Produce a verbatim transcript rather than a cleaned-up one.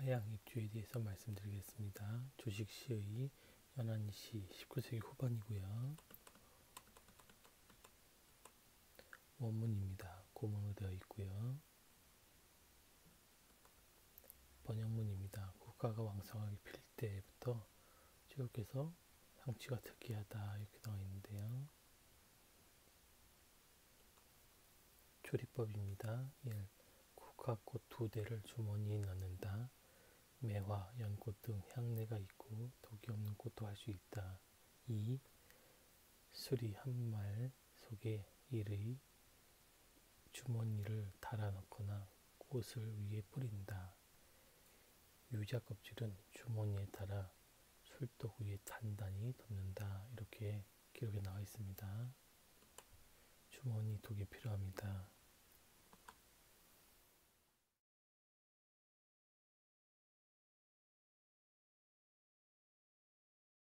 서양 입주에 대해서 말씀드리겠습니다. 조식시의 연안시 십구 세기 후반이고요. 원문입니다. 고문으로 되어 있고요. 번역문입니다. 국가가 왕성하게 필 때부터 지역에서 상취가 특이하다 이렇게 나와 있는데요. 조리법입니다. 일. 국화꽃 두 대를 주머니에 넣는다. 매화, 연꽃 등 향내가 있고 독이 없는 꽃도 할 수 있다. 이. 수리 한 말 속에 일의 주머니를 달아 넣거나 꽃을 위에 뿌린다. 유자 껍질은 주머니에 달아 술독 위에 단단히 덮는다. 이렇게 기록에 나와 있습니다. 주머니 독이 필요합니다.